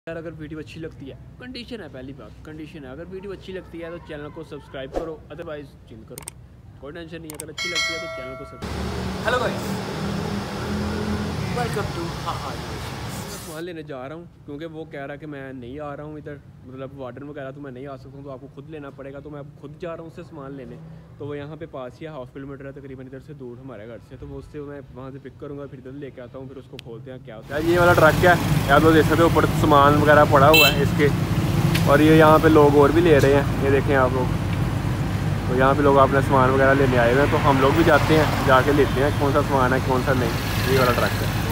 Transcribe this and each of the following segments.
यार अगर वीडियो अच्छी लगती है, कंडीशन है, पहली बात कंडीशन है, अगर वीडियो अच्छी लगती है तो चैनल को सब्सक्राइब करो, अदरवाइज चिल करो, कोई टेंशन नहीं है। अगर अच्छी लगती है तो चैनल को subscribe. Hello guys, welcome to सामान लेने जा रहा हूँ क्योंकि वो कह रहा है कि मैं नहीं आ रहा हूँ इधर, मतलब वार्डन वगैरह तो मैं नहीं आ सकता हूँ, तो आपको खुद लेना पड़ेगा। तो मैं अब खुद जा रहा हूँ उससे सामान लेने। तो वो यहाँ पे पास ही है, 1/2 किलोमीटर है तकरीबन इधर से दूर हमारे घर से। तो वो उससे मैं वहाँ से पिक करूँगा, फिर इधर लेके आता हूँ, फिर उसको खोलते हैं क्या होता है। ये वाला ट्रक है, आप लोग देख सकते हो ऊपर सामान वगैरह पड़ा हुआ है इसके, और ये यहाँ पे लोग और भी ले रहे हैं, ये देखें आप लोग। तो यहाँ पे लोग अपना सामान वगैरह लेने आए हुए हैं, तो हम लोग भी जाते हैं, जाके लेते हैं कौन सा सामान है कौन सा नहीं। ये वाला ट्रक है।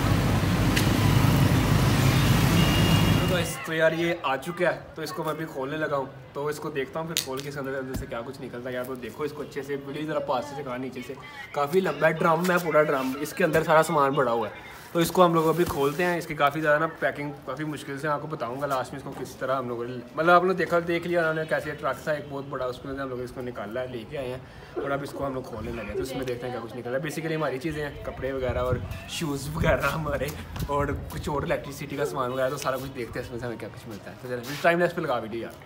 तो यार ये आ चुका है, तो इसको मैं अभी खोलने लगा हूँ। तो इसको देखता हूँ, फिर खोल के अंदर से क्या कुछ निकलता है यार। तो देखो इसको अच्छे से, बड़ी ज़रा पास से कहा नीचे से, काफ़ी लंबा है, ड्रम है पूरा ड्रम, इसके अंदर सारा सामान पड़ा हुआ है। तो इसको हम लोग अभी खोलते हैं। इसकी काफ़ी ज़्यादा ना पैकिंग काफ़ी मुश्किल से, आपको बताऊंगा लास्ट में इसको किस तरह हम लोगों ने, मतलब आप लोग देख लिया उन्होंने कैसे ट्रक था एक बहुत बड़ा, उसमें हम लोग इसको निकाला है, लेके आए हैं, और अब इसको हम लोग खोलने लगे। तो इसमें देखते हैं क्या कुछ निकला है। बेसिकली हमारी चीज़ें हैं, कपड़े वगैरह और शूज़ वगैरह हमारे, और कुछ और इलेक्ट्रिसिटी का सामान वगैरह, तो सारा कुछ देखते हैं इसमें से हमें क्या कुछ मिलता है। तो जरा टाइम लैप्स पे लगा वीडियो यार।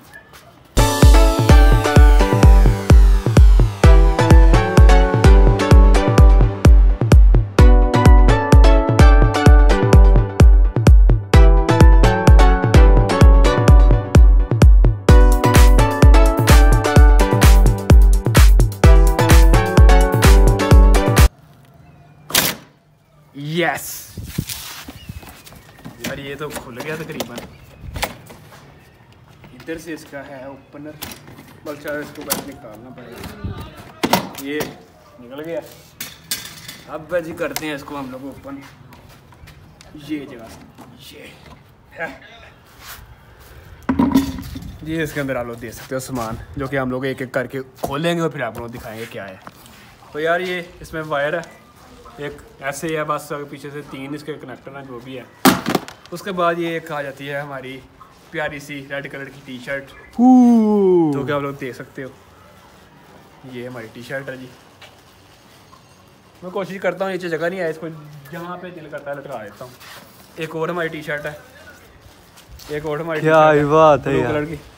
यस यार, ये तो खुल गया तकरीबन। इधर से इसका है ओपनर, बल्कि इसको बस निकालना पड़ेगा। ये निकल गया। अब जी करते हैं इसको हम लोग ओपन, ये जगह ये है। ये इसके अंदर आप लोग देख सकते हो सामान, जो कि हम लोग एक एक करके खोलेंगे और फिर आप लोग दिखाएंगे क्या है। तो यार ये इसमें वायर है, एक ऐसे ही है बस, पीछे से 3 इसके कनेक्टर हैं जो भी है। उसके बाद ये एक आ जाती है हमारी प्यारी सी रेड कलर की टी शर्ट, जो कि आप लोग देख सकते हो। ये हमारी टी शर्ट है जी। मैं कोशिश करता हूँ, नीचे जगह नहीं है, इसको जहाँ पे दिल करता है लटका देता हूँ। एक और हमारी टी शर्ट है, एक और हमारी क्या बात है ब्लू कलर की,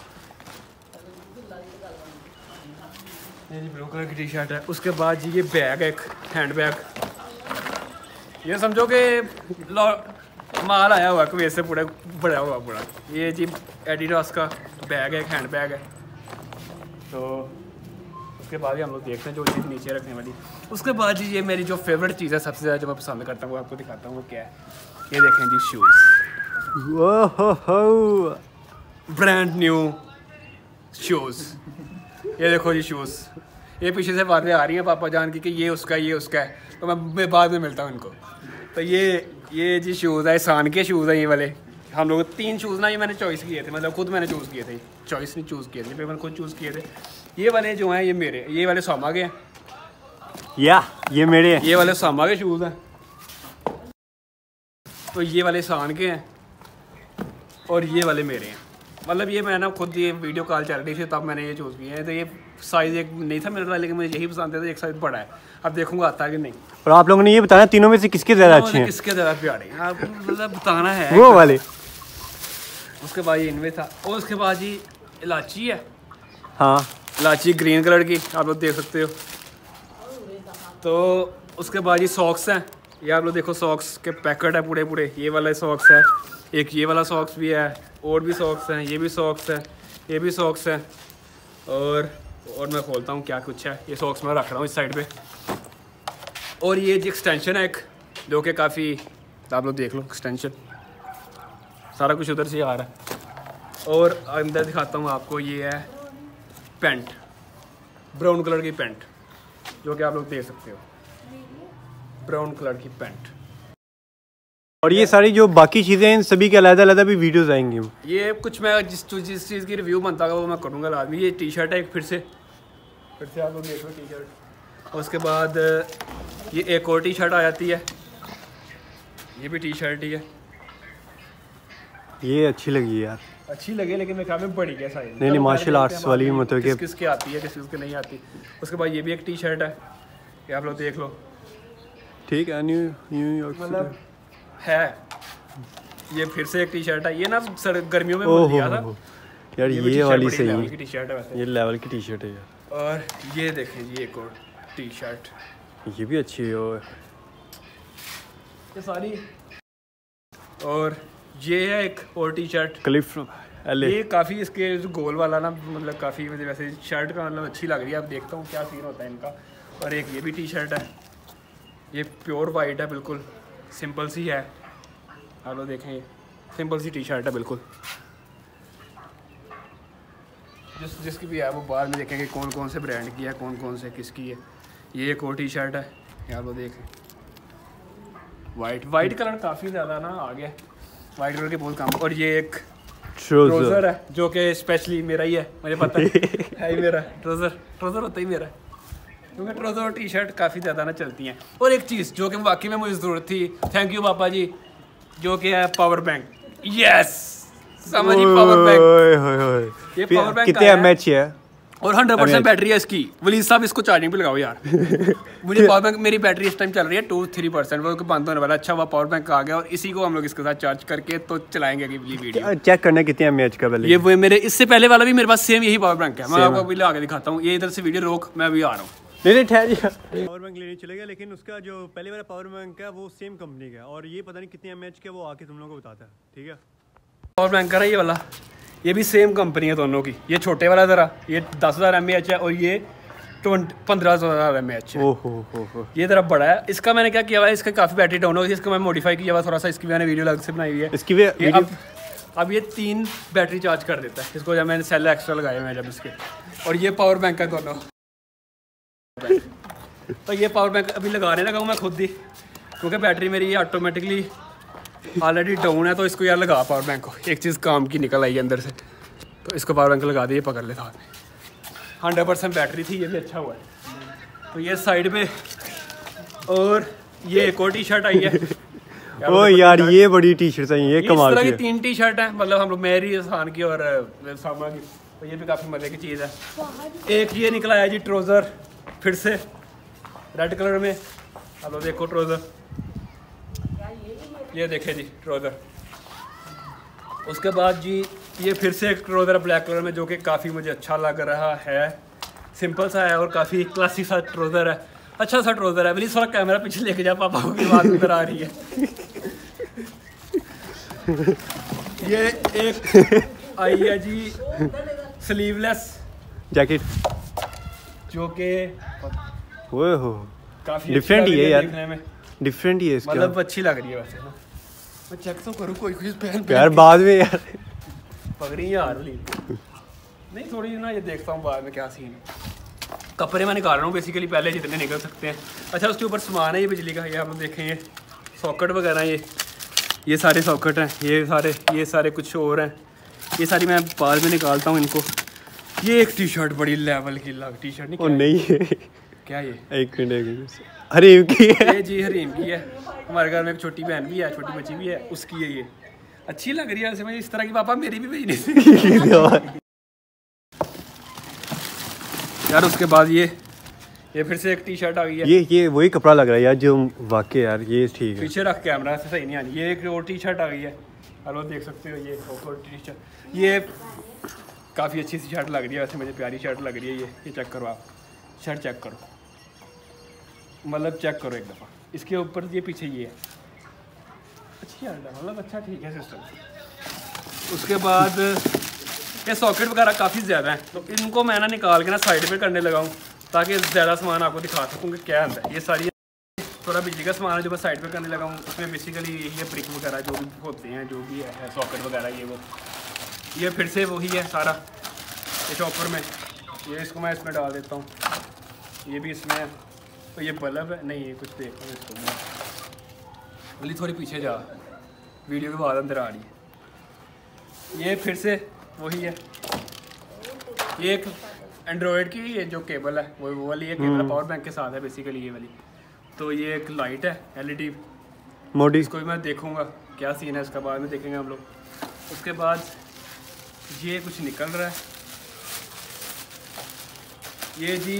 ये ब्लू कलर की टी शर्ट है। उसके बाद जी ये बैग है, एक हैंड बैग, ये समझो कि माल आया हुआ कुवैत से पूरा बड़ा हुआ पूरा। ये जी एडिडास का बैग है, एक हैंड बैग है। तो उसके बाद ही हम लोग देखते हैं जो चीज़ नीचे रखने वाली। उसके बाद जी ये मेरी जो फेवरेट चीज़ है, सबसे ज़्यादा जो मैं पसंद करता हूँ वो आपको दिखाता हूँ, वो क्या है। ये देखें जी, शूज़, ब्रांड न्यू शूज़। ये देखो जी शूज़, ये पीछे से बातें आ रही हैं पापा जान की कि ये उसका है, ये उसका है। तो मैं बाद में मिलता हूँ इनको। तो ये जी शूज़ है, सान के शूज़ है ये वाले। हम लोग 3 शूज़ ना ये मैंने चॉइस किए थे, मतलब खुद मैंने चूज़ किए थे, चॉइस नहीं चूज़ किए थे, मैंने खुद चूज़ किए थे। ये वाले जो हैं ये मेरे, ये वाले सामा के हैं, या ये मेरे हैं। ये वाले सामा के शूज़ हैं। तो ये वाले सान के हैं और ये वाले मेरे हैं। मतलब ये मैं ना खुद, ये वीडियो कॉल चल रही थी तब मैंने ये चूज़ किए हैं। तो ये साइज़ एक नहीं था मेरे, लेकिन मुझे यही पसंद है, तो एक साइज़ बड़ा है। अब देखूंगा आता है कि नहीं। और आप लोगों ने ये बताना तीनों में से किसके ज़्यादा अच्छे हैं, किसके ज़्यादा प्यारे हैं, आप मतलब बताना है वो वाले। उसके बाद ये इनमें था, और उसके बाद जी इलायची है। हाँ, इलायची ग्रीन कलर की, आप लोग देख सकते हो। तो उसके बाद ये सॉक्स हैं, ये आप लोग देखो, सॉक्स के पैकेट है पूरे पूरे। ये वाला सॉक्स है, एक ये वाला सॉक्स भी है, और भी सॉक्स हैं, ये भी सॉक्स है, ये भी सॉक्स है। और मैं खोलता हूँ क्या कुछ है। ये सॉक्स मैं रख रहा हूँ इस साइड पे। और ये जी एक्सटेंशन है एक, जो कि काफ़ी, आप लोग देख लो एक्सटेंशन, सारा कुछ उधर से आ रहा है। और अंदर दिखाता हूँ आपको, ये है पेंट, ब्राउन कलर की पेंट, जो कि आप लोग देख सकते हो, ब्राउन कलर की पेंट। और ये सारी जो बाकी चीज़ें हैं, इन सभी के अलग-अलग भी वीडियोस आएंगी। ये कुछ मैं जिस चीज़ की रिव्यू बनता होगा वो मैं करूँगा लाजमी। ये टी शर्ट है एक, फिर से आप लोग देख लो टी शर्ट। उसके बाद ये एक और टी शर्ट आ जाती है, ये भी टी शर्ट ही है। ये अच्छी लगी यार, अच्छी लगी, लेकिन मैं ख्याल में बड़ी है साइज। नहीं मार्शल आर्ट्स वाली भी, मतलब कि किसके आती है, किसके नहीं आती। उसके बाद ये भी एक टी शर्ट है, ये आप लोग देख लो। ठीक है, न्यूयॉर्क मतलब है ये फिर से एक टी शर्ट है, ये ना गर्मियों में मिल गया था यार, ये वाली सही है, टी शर्ट है वैसे, ये लेवल की टी शर्ट है यार। और ये देखें जी एक और टी शर्ट, ये भी अच्छी है ये सारी। और ये है एक और टी शर्ट क्लिफ एले, ये काफ़ी इसके जो गोल वाला ना मतलब काफ़ी मुझे वैसे शर्ट का मतलब अच्छी लग रही है। अब देखता हूँ क्या सीन होता है इनका। और एक ये भी टी शर्ट है, ये प्योर वाइट है, बिल्कुल सिंपल सी है। आप लोग देखें, ये सिंपल सी टी शर्ट है बिल्कुल। जिसकी भी है वो बाद में देखेंगे कौन कौन से ब्रांड की है, कौन कौन से किसकी है। ये एक और टी शर्ट है, यहाँ लोग देखें, वाइट कलर काफ़ी ज़्यादा ना आ गया, वाइट कलर के बहुत कम। और ये एक ट्राउज़र है जो कि स्पेशली मेरा ही है, मुझे पता है ही मेरा ट्राउज़र होता ही मेरा, क्योंकि ट्राउज़र और टी शर्ट काफ़ी ज़्यादा ना चलती हैं। और एक चीज़ जो कि वाकई में मुझे ज़रूरत थी, थैंक यू पापा जी, जो कि है पावर बैंक। यस, समझिए पावर बैंक। ये पावर बैंक कितने एमएच है और 100% बैटरी है इसकी। वलीद साहब इसको चार्जिंग पे लगाओ यार। मुझे पावर बैंक, मेरी बैटरी इस टाइम चल रही है 2-3%, वो बंद होने वाला। अच्छा, वो पावर बैंक आ गया और इसी को हम लोग इसके साथ चार्ज करके तो चलाएंगे अगली वीडियो। चेक करना कितने एमएच का पहले। ये वो मेरे इससे पहले वाला भी मेरे पास सेम यही पावर बैंक है, मैं आपको अभी लगा के दिखाता हूँ। ये इधर से वीडियो रोक, मैं अभी आ रहा हूँ। नहीं ठहर, पावर बैंक लेने चले गया, लेकिन उसका जो पहले वाला पावर बैंक है वो सेम कंपनी का, और ये पता नहीं कितने एमएच का, वो आके तुम लोगों को बताता है, ठीक है। पावर बैंक है ये वाला, ये भी सेम कंपनी है दोनों की। ये छोटे वाला ज़रा, ये 10,000 mAh है और ये 15,000 mAh है। ये ज़रा बड़ा है। इसका मैंने क्या किया हुआ है, इसका काफ़ी बैटरी डाउन हो गई, इसका मैं मॉडिफाई किया हुआ थोड़ा सा, इसकी मैंने वीडियो अलग से बनाई हुई है। इसकी भी अब ये 3 बैटरी चार्ज कर देता है इसको, जब मैंने सेल एक्स्ट्रा लगाए हुए हैं जब इसके। और ये पावर बैंक है दोनों। तो ये पावर बैंक अभी लगाने लगा हूँ मैं खुद ही, क्योंकि बैटरी मेरी ऑटोमेटिकली ऑलरेडी डाउन है। तो इसको यार लगा पावर बैंक को, एक चीज़ काम की निकल आई अंदर से, तो इसको पावर बैंक लगा दिए, पकड़ ले साथ में। 100% बैटरी थी, ये भी अच्छा हुआ है। तो ये साइड में, और ये एक और टी शर्ट आई है। ओ यार, ये बड़ी टी शर्ट है, ये कमाल की है। 3 टी शर्ट है, मतलब हम लोग मेरी, आसान की और सामा की। तो ये भी काफ़ी मज़े की चीज़ है। एक ये निकला है जी ट्राउज़र, फिर से रेड कलर में। अब देखो ट्राउज़र, ये देखे जी ट्राउज़र। उसके बाद जी ये फिर से एक ट्राउज़र ब्लैक कलर में, जो कि काफ़ी मुझे अच्छा लग रहा है। सिंपल सा है और काफ़ी क्लासिक सा ट्राउज़र है, अच्छा सा ट्राउज़र है। प्लीज़ थोड़ा कैमरा पीछे लेके जा, पापा की बात उधर आ रही है। ये एक आई है जी स्लीवलेस जैकेट, जो कि काफ़ी डिफरेंट ही है यार, डिफरेंट ही है इसका, मतलब अच्छी लग रही है वैसे ना। मैं चेक तो करूँ कोई पहन यार बाद में यार पगड़ी यार नहीं, थोड़ी ना ये देखता हूँ बाद में क्या सीन है। कपड़े मैं निकाल रहा हूँ बेसिकली, पहले जितने निकल सकते हैं। अच्छा, उसके ऊपर सामान है ये बिजली का, ये आप लोग देखें, ये सॉकेट वगैरह, ये सारे सॉकेट हैं, ये सारे कुछ और हैं, ये सारी मैं बाद में निकालता हूँ इनको। ये एक टी शर्ट बड़ी लेवल की टी शर्ट नहीं है क्या ये, एक मिनट, हरीम की है ये जी, हरीम की है। हमारे घर में एक छोटी बहन भी है, छोटी बच्ची भी है, उसकी है। ये अच्छी लग रही है वैसे, मैं इस तरह की पापा मेरी भी भेजनी थी यार। उसके बाद ये फिर से एक टी शर्ट आ गई है। ये वही कपड़ा लग रहा है यार जो वाकई यार, ये ठीक है। पीछे रख कैमरा से सही नहीं आ रही। ये एक और टी शर्ट आ गई है, आप देख सकते हो। ये और टी शर्ट, ये काफ़ी अच्छी सी शर्ट लग रही है वैसे, मुझे प्यारी शर्ट लग रही है। ये चेक करो आप, शर्ट चेक करो, मतलब चेक करो एक दफ़ा। इसके ऊपर ये पीछे ये है, अच्छी शर्ट है, मतलब अच्छा ठीक है सिस्टम। उसके बाद ये सॉकेट वगैरह काफ़ी ज़्यादा हैं, तो इनको मैं ना निकाल के ना साइड पे करने लगा हूँ, ताकि ज़्यादा सामान आपको दिखा सकूँ कि क्या अंदर है। ये सारी थोड़ा बिजली का सामान है जो मैं साइड पे करने लगा हूँ। उसमें बेसिकली ये ब्रिक वगैरह जो भी होते हैं, जो भी है सॉकेट वगैरह, ये फिर से वही है सारा, ये चॉपर में। ये इसको मैं इसमें डाल देता हूँ, ये भी इसमें है। तो ये बल्ब है, नहीं ये कुछ देखो इसको बोली, थोड़ी पीछे जा, वीडियो के बाद अंदर आ रही है। ये फिर से वही है, ये एक एंड्रॉयड की ये जो केबल है वो वाली है, केबल पावर बैंक के साथ है बेसिकली ये वाली। तो ये एक लाइट है LED मोडी, इसको भी मैं देखूंगा क्या सीन है, इसका बाद में देखेंगे हम लोग। उसके बाद ये कुछ निकल रहा है, ये जी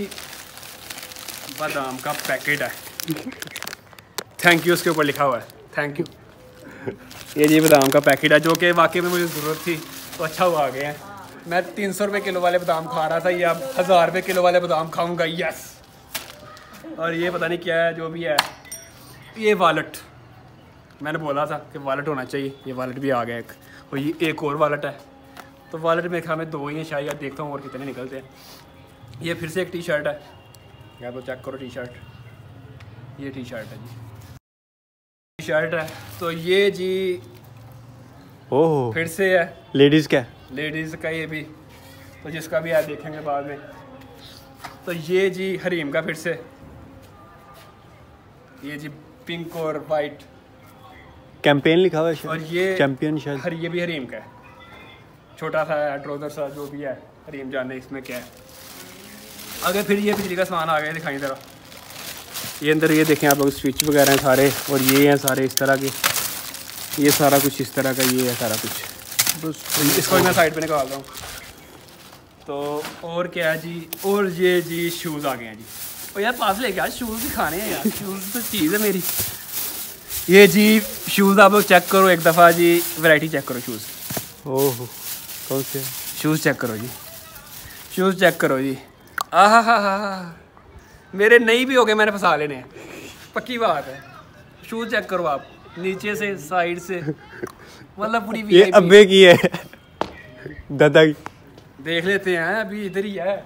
बादाम का पैकेट है। थैंक यू, उसके ऊपर लिखा हुआ है थैंक यू। ये जी बादाम का पैकेट है जो कि वाकई में मुझे ज़रूरत थी, तो अच्छा हुआ आ गए हैं। मैं 300 रुपये किलो वाले बादाम खा रहा था, ये अब 1000 रुपये किलो वाले बादाम खाऊंगा। यस। और ये पता नहीं क्या है जो भी है, ये वॉलेट, मैंने बोला था कि वॉलेट होना चाहिए, ये वॉलेट भी आ गया एक, और ये एक और वॉलेट है। तो वॉलेट मेरे ख्याल में 2 ही हैं शायद, या देखता हूँ और कितने निकलते हैं। ये फिर से एक टी शर्ट है, या तो चेक करो टी शर्ट, ये टी शर्ट है जी, टी शर्ट है। तो ये जी ओह फिर से है लेडीज़ क्या, लेडीज़ का ये भी, तो जिसका भी है देखेंगे बाद में। तो ये जी हरीम का फिर से, ये जी पिंक और वाइट कैंपेन लिखा हुआ है और ये चैंपियन शायद, ये भी हरीम का है, छोटा सा है ट्राउजर सा जो भी है, हरीम जाने इसमें क्या है। अगर फिर ये बिजली का सामान आ गया, दिखाई ज़रा, ये अंदर ये देखें आप लोग, स्विच वगैरह हैं सारे, और ये हैं सारे इस तरह के, ये सारा कुछ इस तरह का, ये है सारा कुछ। बस इसको मैं साइड पे निकाल रहा हूँ। तो और क्या है जी, और ये जी शूज़ आ गए हैं जी। और यार पास लेके आज शूज़ भी खाने हैं यार, शूज़ तो चीज़ है मेरी। ये जी शूज़ आप लोग चेक करो एक दफ़ा जी, वैरायटी चेक करो शूज़। ओह कौन से शूज़ चेक करो जी, शूज़ चेक करो जी। आहा, मेरे नहीं भी हो गए, मैंने फंसा लेने हैं, पक्की बात है। शूज़ चेक करो आप, नीचे से साइड से, मतलब पूरी ये अब्बे की है दादा की, देख लेते हैं, अभी इधर ही है।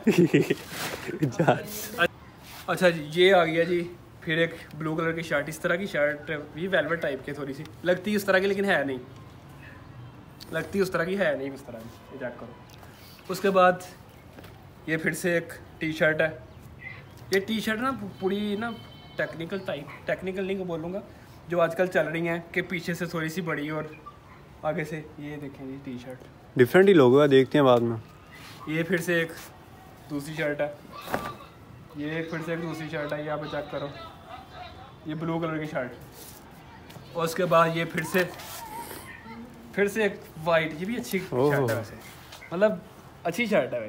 अच्छा जी, ये आ गया जी फिर एक ब्लू कलर की शर्ट, इस तरह की शर्ट, ये वेलवेट टाइप की थोड़ी सी लगती है उस तरह की, लेकिन है नहीं, लगती उस तरह की है नहीं उस तरह की, ये चेक करो। उसके बाद ये फिर से एक टी शर्ट है। ये टी शर्ट ना पूरी ना टेक्निकल टाइप, टेक्निकल नहीं बोलूँगा, जो आजकल चल रही हैं कि पीछे से थोड़ी सी बड़ी और आगे से, ये देखें ये टी शर्ट डिफरेंट ही लोगो, देखते हैं बाद में। ये फिर से एक दूसरी शर्ट है, ये फिर से एक दूसरी शर्ट है, ये यहाँ पे चेक करो, ये ब्लू कलर की शर्ट। और उसके बाद ये फिर से एक वाइट, ये भी अच्छी शर्ट है वैसे, मतलब अच्छी शर्ट है भाई,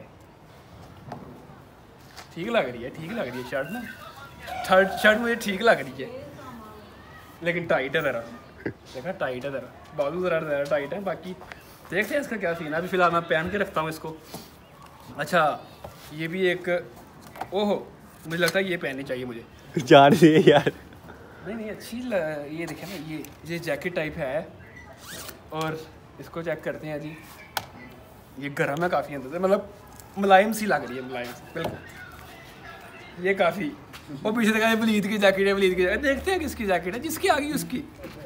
ठीक लग रही है, ठीक लग रही है शर्ट ना, थर्ड शर्ट मुझे ठीक लग रही है, लेकिन टाइट है ज़रा, देखा टाइट है ज़रा, बाजू ज़रा टाइट है। बाकी देखते हैं इसका क्या सीन है, अभी फ़िलहाल मैं पहन के रखता हूँ इसको। अच्छा ये भी एक, ओहो मुझे लगता है ये पहननी चाहिए मुझे, जा रही है यार, नहीं अच्छी ये देखें ना, ये जैकेट टाइप है, और इसको चेक करते हैं जी, ये गर्म है काफ़ी अंदर से, मतलब मुलायम सी लग रही है, मुलायम सी बिल्कुल, ये काफ़ी। और पीछे देखा ये वलीद की जैकेट है, वलीद की जैकेट, देखते हैं किसकी जैकेट है, जिसकी आ गई उसकी।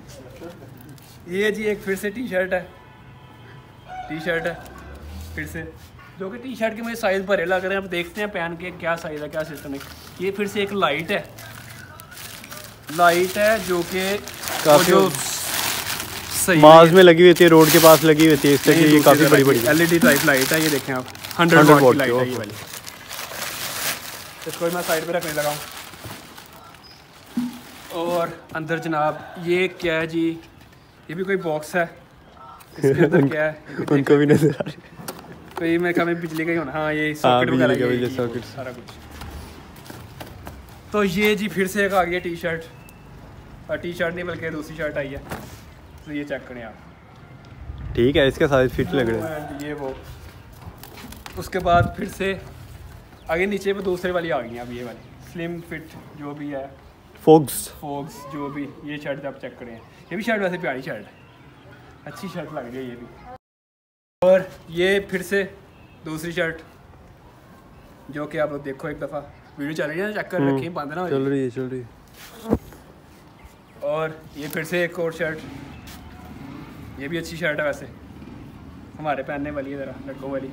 ये जी एक फिर से टी शर्ट है फिर से, जो कि टी शर्ट के मुझे साइज़ भरे लग रहे हैं, अब देखते हैं पहन के क्या साइज़ है, क्या सिस्टम है। ये फिर से एक लाइट है जो कि जो माज में लगी हुई होती है, रोड के पास लगी हुई होती है, इससे ये काफ़ी बड़ी LED टाइप लाइट है, ये देखें आप 100 वॉट की लाइट है ये वाली। इसको मैं साइड पे रखने लगा हूँ। और अंदर जनाब ये क्या है जी, ये भी कोई बॉक्स है, इसके अंदर क्या है उनको भी नजर आ रही है, कोई मेरे ख्याल में बिजली का ही होना, हाँ ये सॉकेट वगैरह सॉकेट सारा कुछ। तो ये जी फिर से एक आ गया टी शर्ट, और टी शर्ट नहीं बल्कि दूसरी शर्ट आई है, तो ये चेक करें आप, ठीक है, इसका साइज फिट लग रहा है ये वो। उसके बाद फिर से आगे नीचे पे दूसरे वाली आ गई है, अब ये वाली स्लिम फिट जो भी है, फोक्स जो भी, ये शर्ट आप चेक करें, ये भी शर्ट वैसे प्यारी शर्ट है, अच्छी शर्ट लग रही है ये भी। और ये फिर से दूसरी शर्ट, जो कि आप लोग देखो एक दफ़ा, वीडियो चल रही है ना, चेक कर रखी है, बंद ना चल रही है। और ये फिर से एक और शर्ट, ये भी अच्छी शर्ट है वैसे, हमारे पहनने वाली है ज़रा, लड़कों वाली।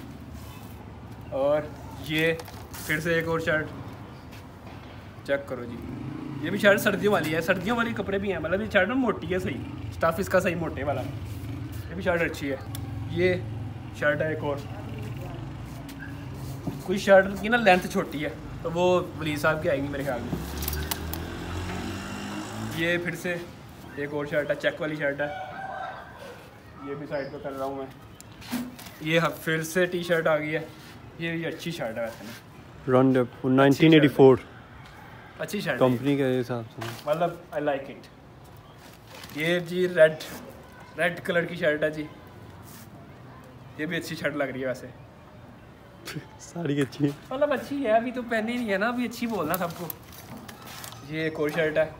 और ये फिर से एक और शर्ट, चेक करो जी, ये भी शर्ट सर्दियों वाली है, सर्दियों वाली कपड़े भी हैं, मतलब ये शर्ट ना मोटी है, सही स्टफ इसका सही मोटे वाला, ये भी शर्ट अच्छी है। ये शर्ट है एक और, कोई शर्ट की ना लेंथ छोटी है, तो वो वली साहब की आएगी मेरे ख्याल में। ये फिर से एक और शर्ट है, चेक वाली शर्ट है, ये भी साइड पे कर रहा हूँ मैं। ये फिर से टी शर्ट आ गई है, ये भी अच्छी शर्ट है वैसे, राउंड अप 1984 अच्छी शर्ट कंपनी के हिसाब से, मतलब आई लाइक इट। ये जी रेड कलर की शर्ट है जी, ये भी अच्छी शर्ट लग रही है वैसे। साड़ी अच्छी है, मतलब अच्छी है, अभी तो पहनी नहीं है ना, अभी अच्छी बोलना सबको। ये एक और शर्ट है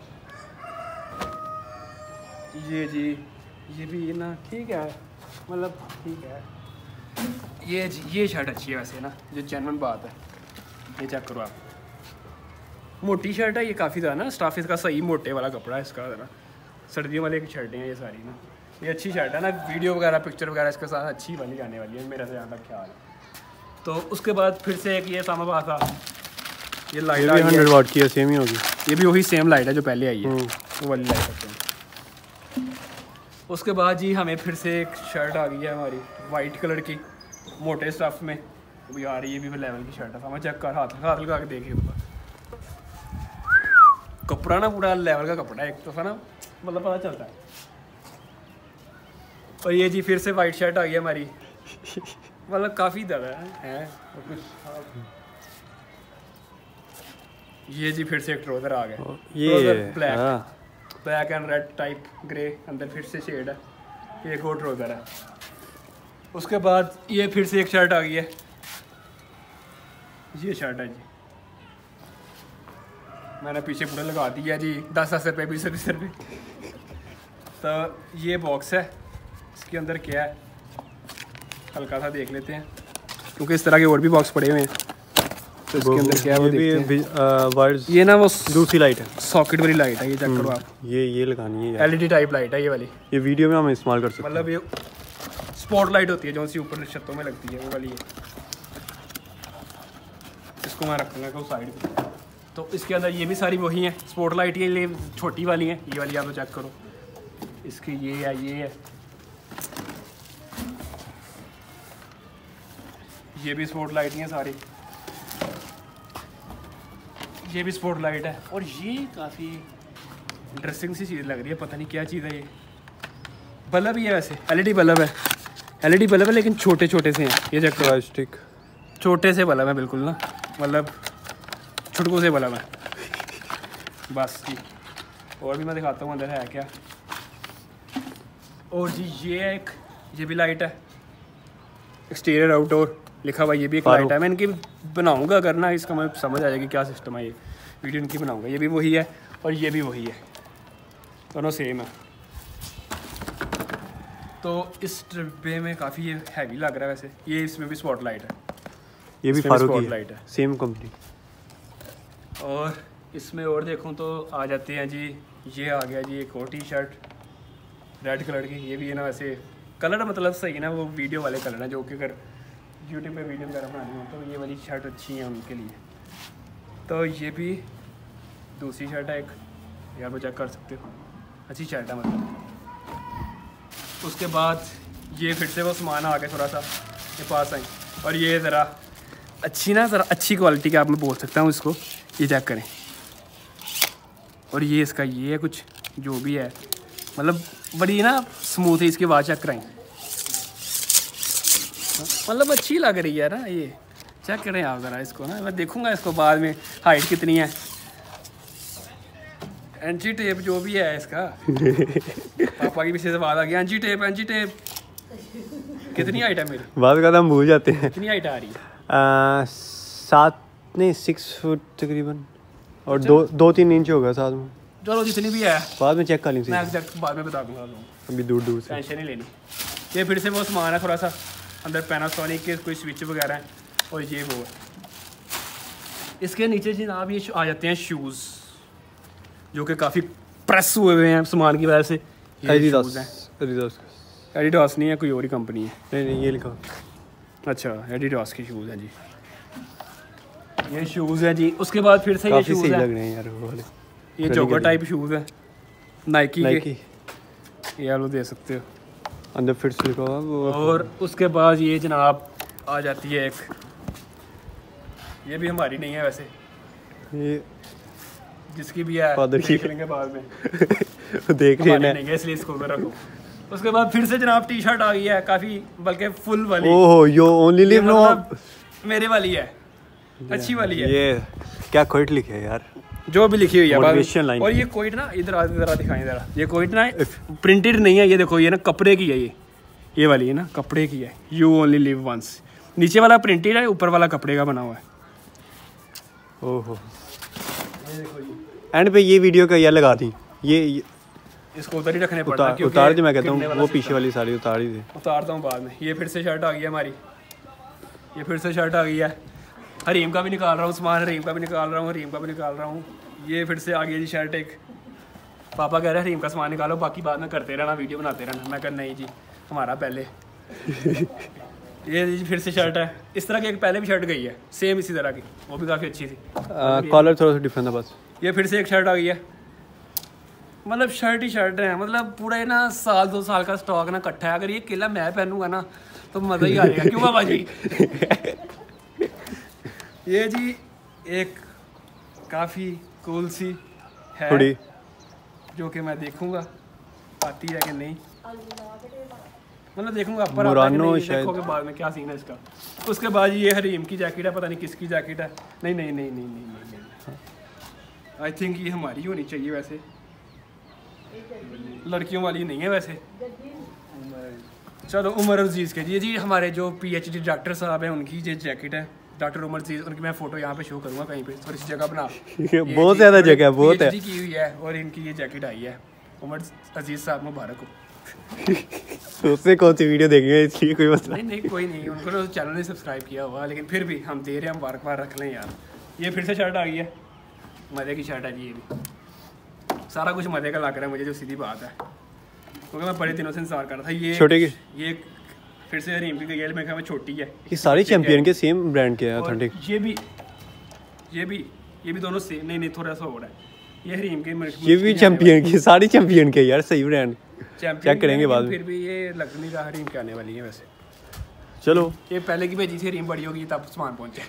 ये जी, ये भी ना ठीक है, मतलब ठीक है। ये शर्ट अच्छी है वैसे ना, जो जेन्युइन बात है। ये चेक करो आप, मोटी शर्ट है ये काफ़ी ज़्यादा ना, स्टाफ इसका सही मोटे वाला कपड़ा है इसका ज़रा, सर्दियों वाले की शर्टें हैं ये सारी ना। ये अच्छी शर्ट है ना, वीडियो वगैरह पिक्चर वगैरह इसके साथ अच्छी बनी जाने वाली है, मेरा तो यहाँ तक ख्याल है। तो उसके बाद फिर से एक ये सामा बात था, ये लाइट 100 वाट की है, सेम ही होगी। ये भी वही सेम लाइट है जो पहले आई है, वो वाली लाइट सकते हैं। उसके बाद जी हमें फिर से एक शर्ट आ गई है हमारी वाइट कलर की, मोटे स्टफ में। तो यार ये भी लेवल की शर्ट है, हमें चेक कर, हाथ लगा के देखिए ऊपर, कपड़ा ना पूरा लेवल का कपड़ा है एक तो ना, मतलब पता चलता है। और ये जी फिर से वाइट शर्ट आ गई है हमारी, मतलब काफ़ी ज़्यादा है और कुछ। ये जी फिर से एक ट्राउज़र आ गया, ये black and red type grey, अंदर फिर से शेड है, ये एक और ट्राउज़र है। उसके बाद ये फिर से एक शर्ट आ गई है, ये शर्ट है जी, मैंने पीछे पूरा लगा दिया जी, 10 रुपये 20 रुपये। तो ये बॉक्स है, इसके अंदर क्या है हल्का सा देख लेते हैं, क्योंकि इस तरह के और भी बॉक्स पड़े हुए हैं। तो इसके अंदर क्या है वो देखते हैं। ये ना वो दूसरी लाइट है, सॉकेट वाली लाइट है, ये चेक करो आप, ये लगानी है, LED टाइप लाइट है ये वाली। ये वीडियो में हम इस्तेमाल कर सकते हैं, मतलब ये स्पॉट लाइट होती है जो सी ऊपर छतों में लगती है, वो वाली है। इसको मैं रखूँगा साइड पे। तो इसके अंदर ये भी सारी वही हैं स्पॉट लाइट, ये छोटी वाली हैं, ये वाली आप तो चेक करो, इसकी ये है ये भी स्पॉट लाइट हैं सारी, ये भी स्पॉट लाइट है। और ये काफ़ी इंटरेस्टिंग सी चीज़ लग रही है, पता नहीं क्या चीज़ है ये। बल्ब ही है वैसे, LED बल्ब है, LED बल्ब है लेकिन छोटे छोटे से हैं, ये चेक करो, स्टिक छोटे से बल्ब है बिल्कुल ना, मतलब छुटकों से बल्ब है बस जी। और भी मैं दिखाता हूँ अंदर है क्या। और जी ये भी लाइट है, एक्सटीरियर आउटडोर लिखा हुआ, ये भी एक लाइट है। मैं इनकी बनाऊंगा करना, इसका मैं समझ आ जाएगी क्या सिस्टम है, ये वीडियो इनकी बनाऊंगा। ये भी वही है और ये भी वही है, दोनों सेम है। तो इस डिब्बे में काफ़ी ये हैवी लग रहा है वैसे। ये इसमें भी स्पॉट लाइट है, ये भी फारूकी लाइट है, सेम कंपनी। और इसमें और देखूँ तो आ जाते हैं जी, ये आ गया जी एक और T-शर्ट रेड कलर की। ये भी है ना वैसे कलर मतलब सही है ना, वो वीडियो वाले कलर हैं जो कि अगर यूट्यूब पे वीडियो वगैरह बनानी हो तो ये वाली शर्ट अच्छी है उनके लिए। तो ये भी दूसरी शर्ट है एक, यार वो चेक कर सकते हो, अच्छी शर्ट है मतलब। उसके बाद ये फिर से वो सामान आ गया थोड़ा सा ये पास आई, और ये ज़रा अच्छी ना, ज़रा अच्छी क्वालिटी का आप मैं बोल सकता हूँ इसको, ये चेक करें। और ये इसका ये है कुछ जो भी है, मतलब बड़ी ना स्मूथ है, इसकी आवाज़ चेक कराएं, मतलब अच्छी लग रही है ना। ये चेक करें आप ज़रा इसको ना, मैं देखूँगा इसको बाद में हाइट कितनी है, एंटी टेप जो भी है इसका पापा की पीछे से बात आ गई, एंटी टेप कितनी हाइट है मेरी, बात का हम भूल जाते हैं। कितनी हाइट आ रही है? 6 फुट तकरीबन, और 2-3 इंच होगा साथ में। चलो जितनी भी है बाद में चेक कर लेंगे, मैं एग्जैक्ट बाद में बता दूंगा, अभी दूर से टेंशन नहीं लेनी। ये फिर से वो सामान है थोड़ा सा, अंदर पैनासोनिक के कोई स्विच वगैरह हैं, और ये वो है। इसके नीचे जनाब ये आ जाते हैं शूज़, जो कि काफ़ी प्रेस हुए हैं सामान की वजह से। एडिडास नहीं है, कोई और ही कंपनी है। नहीं ये लिखा, अच्छा एडिडास के शूज़ हैं जी, ये शूज़ है जी। उसके बाद फिर से ये शूज़ लग रहे हैं यार वो वाले, ये जॉगर टाइप शूज़ है नाइकी के, ये आप लोग दे सकते हो, अंदर फिर से लिखा हुआ। और उसके बाद ये जनाब आ जाती है एक, ये भी हमारी नहीं है वैसे, ये जिसकी भी है देख लेंगे बाद में देख लेना नहीं है, इसलिए इसको उधर रखो। उसके बाद फिर से जनाब T-शर्ट आ गई है, काफ़ी बल्कि फुल वाली। Oh yo only live no, मेरे वाली है, अच्छी वाली है। ये क्या खोट लिखे है यार, जो भी लिखी हुई है Motivation line। और ये कोट ना इधर दिखाएं जरा, ये कोट ना प्रिंटेड नहीं है, ये देखो ये ना कपड़े की है, ये वाली है ना कपड़े की है, यू ओनली लिव वंस। नीचे वाला प्रिंटेड है, ऊपर वाला कपड़े का बना हुआ है। ओहो, एंड पे ये वीडियो का ये लगा दी, ये इसको उधर ही रखने पड़ता है, उतार दे, मैं कहता हूँ वो पीछे वाली साड़ी उतार ही दे। उतारता हूँ बाद में। ये फिर से शर्ट आ गई है हमारी, ये फिर से शर्ट आ गई है। हरीम का भी निकाल रहा हूँ सामान, हरीम का भी निकाल रहा हूँ, हरीम का भी निकाल रहा हूँ। ये फिर से आ गई जी शर्ट एक। पापा कह रहे हैं हरीम का सामान निकालो, बाकी बाद में करते रहना, वीडियो बनाते रहना। मैं कह नहीं जी हमारा पहले। ये जी फिर से शर्ट है, इस तरह की एक पहले भी शर्ट गई है सेम इसी तरह की, वो भी काफ़ी अच्छी थी। कॉलर थोड़ा सा डिफरेंट है बस। ये फिर से एक शर्ट आ गई है, मतलब शर्ट ही शर्ट है, मतलब पूरा ही ना 1-2 साल का स्टॉक ना इकट्ठा है। अगर ये केला मैं पहनूंगा ना तो मज़ा ही आ जाएगा, क्यों बाबा जी? ये जी एक काफ़ी कूल सी है थोड़ी, जो कि मैं देखूंगा आती है कि नहीं, मतलब देखूंगा पर मुरानो शायद देखोगे बाद में क्या सीन है इसका। उसके बाद ये हरीम की जैकेट है, पता नहीं किसकी जैकेट है। नहीं आई थिंक ये हमारी होनी चाहिए, वैसे लड़कियों वाली नहीं है वैसे। चलो उमर अजीज़ के जी हमारे जो PhD डॉक्टर साहब हैं उनकी ये जैकेट है, डॉक्टर उमर अजीज़। उनकी मैं फ़ोटो यहाँ पे शो करूँगा कहीं पे, थोड़ी सी जगह बना। बहुत ज़्यादा जगह है, बहुत है की हुई है, और इनकी ये जैकेट आई है। उमर अजीज़ साहब मुबारक हो। उससे कौन सी वीडियो देखेंगे, इसलिए कोई मसला नहीं कोई नहीं, उनको तो चैनल नहीं सब्सक्राइब किया हुआ, लेकिन फिर भी हम दे रहे हैं, हम बार रख लें यार। ये फिर से शर्ट आ गई है, मज़े की शर्ट है जी। ये भी सारा कुछ मज़े का लग रहा है मुझे, जो सीधी बात है, क्योंकि मैं बड़े दिनों से इंतजार कर रहा था। ये छोटे की, ये फिर से हरीम की गई, मैं कहा छोटी है। ये सारी चैंपियन के सेम ब्रांड के हैं, ऑथेंटिक। ये भी दोनों सेम, नहीं थोड़ा सा हो रहा है। ये हरीम के, ये भी चैंपियन की, सारी चैंपियन के यार, सही ब्रांड चेक करेंगे बाद में। फिर भी ये लग नहीं रहा हरीम के आने वाली है वैसे। चलो, ये पहले की भेजी थी, हरीम बड़ी होगी तब सामान पहुंचे।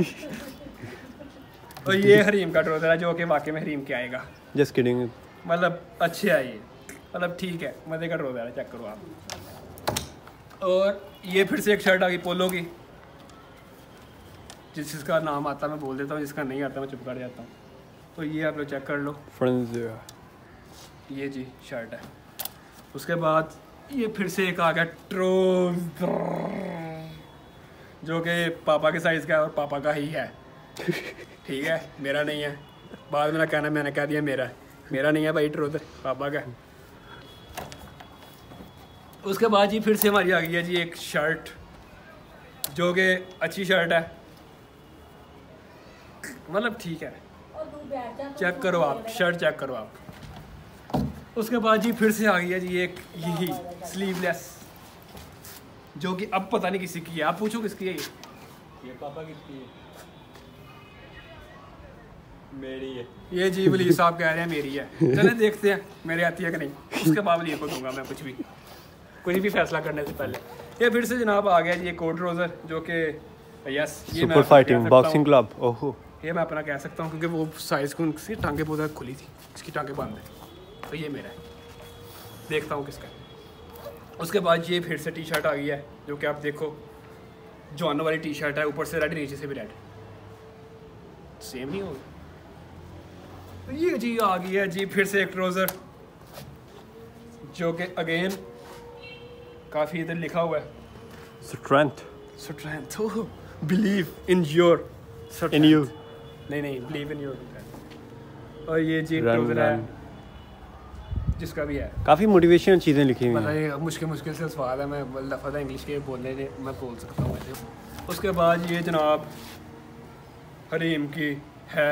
और ये हरीम का ट्राउजर है, जो कि वाकई में हरीम के आएगा। जस्ट किडिंग, मतलब अच्छे है ये, मतलब ठीक है, मज़े का ट्राउजर है, चेक करो आप। और ये फिर से एक शर्ट आ गई पोलो की, जिसका नाम आता मैं बोल देता हूँ, जिसका नहीं आता मैं चुप कर जाता हूँ। तो ये आप लोग चेक कर लो, ये जी शर्ट है। उसके बाद ये फिर से एक आ गया ट्राउजर, जो कि पापा के साइज़ का है और पापा का ही है। ठीक है, मेरा नहीं है, बाद में ना कहना मैंने कह दिया मेरा नहीं है भाई, ट्राउजर पापा का। उसके बाद जी फिर से हमारी आ गई है जी एक शर्ट, जो कि अच्छी शर्ट है, मतलब ठीक है, चेक करो आप, शर्ट चेक करो आप। उसके बाद जी फिर से आ गई है जी एक यही स्लीवलेस, जो कि अब पता नहीं किसी की है, आप पूछो किसकी है ये पापा किसकी है? मेरी है। ये जी वली साहब कह रहे हैं मेरी है, चले देखते हैं मेरे आती है कि नहीं, उसके बाद वली को दूंगा मैं कोई भी फैसला करने से पहले। ये फिर से जनाब आ गया जी एक कोट ट्राउजर, जो कि यस ये सुपर फाइटिंग बॉक्सिंग क्लब। ओहो, ये मैं अपना कह सकता हूँ, क्योंकि वो साइज़ को उसकी टांगे बहुत खुली थी, इसकी टांगे बंद है, तो ये मेरा है, देखता हूँ किसका। उसके बाद ये फिर से टी शर्ट आ गई है, जो कि आप देखो जॉन वाली टी शर्ट है, ऊपर से रेड, नीचे से भी रेड, सेम नहीं होगा। तो ये जी आ गई है जी फिर से एक ट्राउज़र, जो कि अगेन काफ़ी इधर लिखा हुआ है strength, believe in your, in you, नहीं बिलीव इन योर। और ये जी ट्राउज़र है, जिसका भी है, काफ़ी मोटिवेशनल चीज़ें लिखी हुई हैं। मतलब मुश्किल से सवाल है, मैं लफज़ इंग्लिश के बोलने मैं बोल सकता हूँ वैसे। उसके बाद ये जनाब हरीम की है,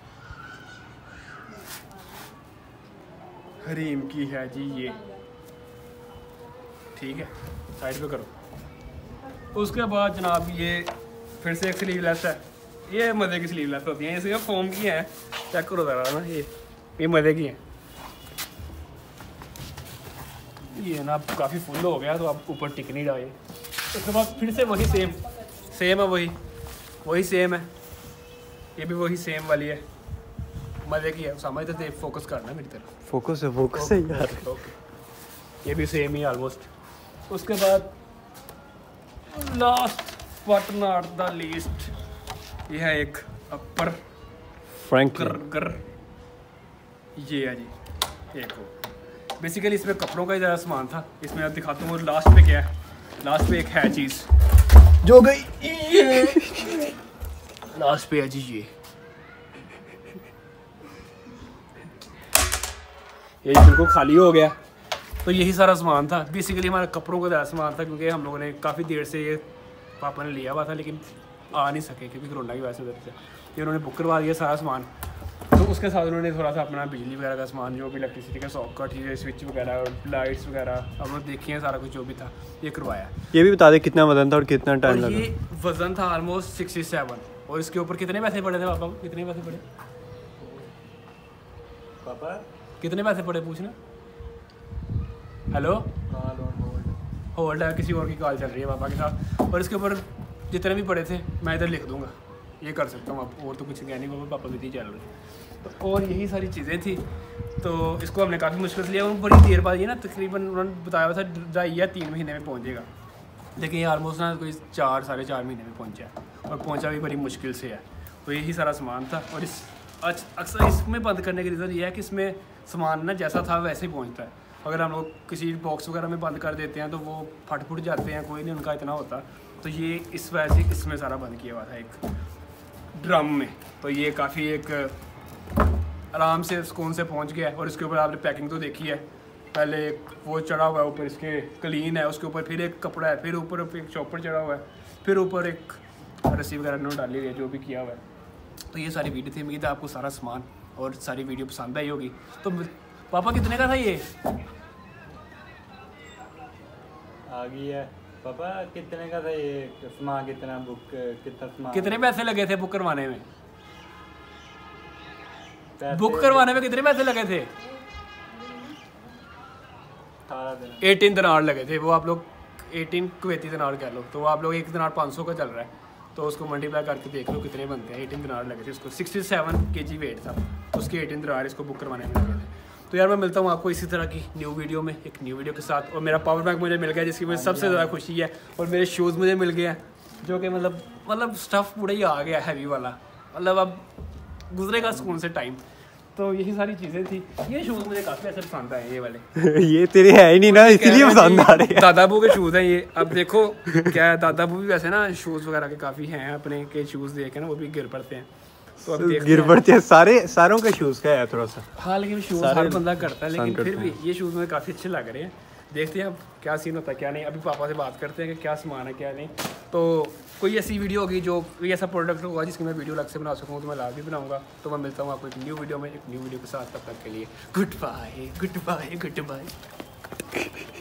हरीम की है जी ये, ठीक है, साइड पे करो। उसके बाद जनाब ये फिर से एक स्लीवलेस है, ये मज़े की स्लीवलेस होती हैं, इसके फोम की हैं, चेक करो ज़रा ना, ये मज़े की हैं। ये ना काफ़ी फुल हो गया, तो आप ऊपर टिक नहीं डाले। उसके बाद फिर से वही सेम है, वही सेम है, ये भी वही सेम वाली है, मज़े की है। समझ तो फोकस करना मेरी तरफ, फोकस है यार। ये भी सेम ही ऑलमोस्ट। उसके बाद last but not the least, ये है एक अपर फ्रैंकलिन ये है जी एक को बेसिकली इसमें कपड़ों का ही ज़्यादा सामान था। इसमें आप दिखाता हूँ लास्ट पे क्या है। लास्ट पे एक है चीज़ जो गई ये लास्ट पे है जी ये बिल्कुल खाली हो गया। तो यही सारा सामान था बेसिकली हमारे कपड़ों का ज़्यादा सामान था क्योंकि हम लोगों ने काफ़ी देर से ये पापा ने लिया हुआ था लेकिन आ नहीं सके क्योंकि कोरोना की वजह से उधर से ये उन्होंने बुक करवा दिया सारा सामान। तो उसके साथ उन्होंने थोड़ा सा अपना बिजली वगैरह का सामान जो भी इलेक्ट्रिसिटी का सॉकेट है स्विच वगैरह और लाइट्स वगैरह अब उन्होंने देखी है सारा कुछ जो भी था ये करवाया। ये भी बता दे कितना वजन था और कितना टाइम लगा। ये वजन था ऑलमोस्ट 67 और इसके ऊपर कितने पैसे पड़े थे पापा को? कितने पैसे पड़े पापा? कितने पैसे पड़े पूछना। हेलो होल्ड है किसी और की कॉल चल रही है पापा के साथ और इसके ऊपर जितने भी पड़े थे मैं इधर लिख दूंगा ये कर सकता हूँ अब और तो कुछ कह नहीं पापा भी चल रही तो और यही सारी चीज़ें थी। तो इसको हमने काफ़ी मुश्किल से लिया और बड़ी देर बाद ये ना तकरीबन उन्होंने बताया था 2.5 या 3 महीने में पहुँचेगा लेकिन ये ऑलमोस्ट ना कोई 4 साढ़े 4 महीने में पहुँचा और पहुँचा भी बड़ी मुश्किल से है। तो यही सारा सामान था और इस अक्सर इसमें बंद करने का रीज़न ये है कि इसमें सामान ना जैसा था वैसे ही पहुँचता है। अगर हम लोग किसी बॉक्स वगैरह में बंद कर देते हैं तो वो फट फुट जाते हैं कोई नहीं उनका इतना होता। तो ये इस वजह से इसमें सारा बंद किया हुआ था एक ड्रम में। तो ये काफ़ी एक आराम से सुकून से पहुंच गया और इसके ऊपर आपने पैकिंग तो देखी है। पहले एक वो चढ़ा हुआ है ऊपर इसके क्लीन है उसके ऊपर फिर एक कपड़ा है फिर ऊपर एक चॉपर चढ़ा हुआ है फिर ऊपर एक रस्सी वगैरह ने डाली हुई है जो भी किया हुआ है। तो ये सारी वीडियो थी उम्मीद है आपको सारा सामान और सारी वीडियो पसंद आई होगी। तो पापा कितने का था ये आ गई है पापा कितने का था ये सामान कितना बुक कितना सामान कितने पैसे लगे थे बुक करवाने में? बुक करवाने में कितने पैसे लगे थे? 18 दिनार लगे थे। वो आप लोग 18 कुवैती दिनार कह लो तो आप लोग एक दिनार 500 का चल रहा है तो उसको मल्टीप्लाई करके देख लो कितने बनते हैं। 18 दिनार लगे थे उसको 67 kg वेट था उसके 18 दिनार इसको बुक करवाने में लगे थे। तो यार मैं मिलता हूँ आपको इसी तरह की न्यू वीडियो में एक न्यू वीडियो के साथ। और मेरा पावर बैंक मुझे मिल गया जिसकी मुझे सबसे ज़्यादा खुशी है और मेरे शूज़ मुझे मिल गए हैं जो कि मतलब स्टफ़ पूरा ही आ गया हैवी वाला मतलब अब गुजरेगा सुकून से टाइम। तो यही सारी चीज़ें थी। ये शूज़ मुझे काफ़ी ऐसे पसंद आए ये वाले ये तेरे है ही नहीं ना इसलिए पसंद आ रहे हैं। दादाबू के शूज़ हैं ये। अब देखो क्या है दादाबू भी वैसे ना शूज़ वगैरह के काफ़ी हैं अपने के शूज़ देखे ना वो भी गिर पड़ते हैं तो अब गिर पड़ते हैं सारों के शूज़ का है थोड़ा सा। हाँ लेकिन शूज़ हर बंदा करता है लेकिन फिर भी ये शूज़ मुझे काफ़ी अच्छे लग रहे हैं। देखते हैं अब क्या सीन होता है क्या नहीं। अभी पापा से बात करते हैं कि क्या सामान है क्या नहीं। तो कोई ऐसी वीडियो होगी जो कोई ऐसा प्रोडक्ट होगा जिसकी मैं वीडियो अलग से बना सकूँ तो मैं लाभ भी बनाऊँगा। तो मैं मिलता हूँ आपको एक न्यू वीडियो में एक न्यू वीडियो के साथ। तब तक के लिए goodbye goodbye good bye.